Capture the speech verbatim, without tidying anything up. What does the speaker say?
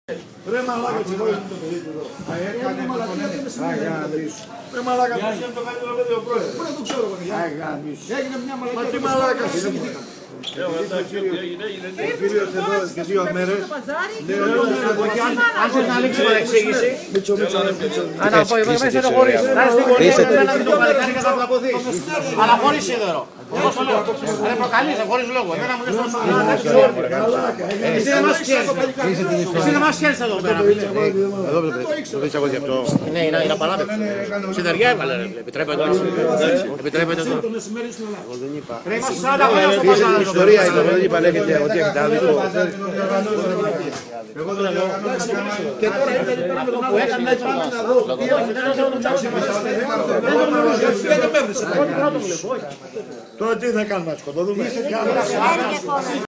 Ρε μαλάκα τι βόλιο το παιδί του εδώ. Έκανε αγαμίσου. Ρε μαλάκα τι είναι το καλύτερο παιδί ο πρόεδρος. Πού να το ξέρω εγώ. Αγαμίσου. Έγινε μια μαλάκα. Μα τι μαλάκα συζητήκαμε. Ο κύριος εδώ και δύο μέρες. Αν θες να λήξει η παρεξήγηση. Μίτσο, Μίτσο. Αναπολύσεις το χωρίς. Να έρθει την γωνία και το παλικάρι και θα πλακωθεί. Αναχωρείς σίδερο. Εγώ σου λέω. Δεν προκαλείς, χωρίς λόγο. Εμένα μου λες να σου Εσύ δεν μας ξέρεις. Εσύ δεν μας ξέρεις εδώ πέρα. Εδώ το δεις εγώ γι' αυτό. Ναι, είναι απαράδεκτο. Συνεργεία έβαλε. Επιτρέπεται τώρα. Επιτρέπεται τώρα. Ρε είμαστε σαράντα χρόνια στο παζάρι. Ιστορία είναι, δεν είπα λέγεται ότι έχετε άδικο. Εγώ δεν λέω. Και τώρα ήρθε εκεί πέρα με τον άλλο. Έκανε έτσι πάμε να δω. Τώρα τι θα κάνουμε, να σκοτωθούμε.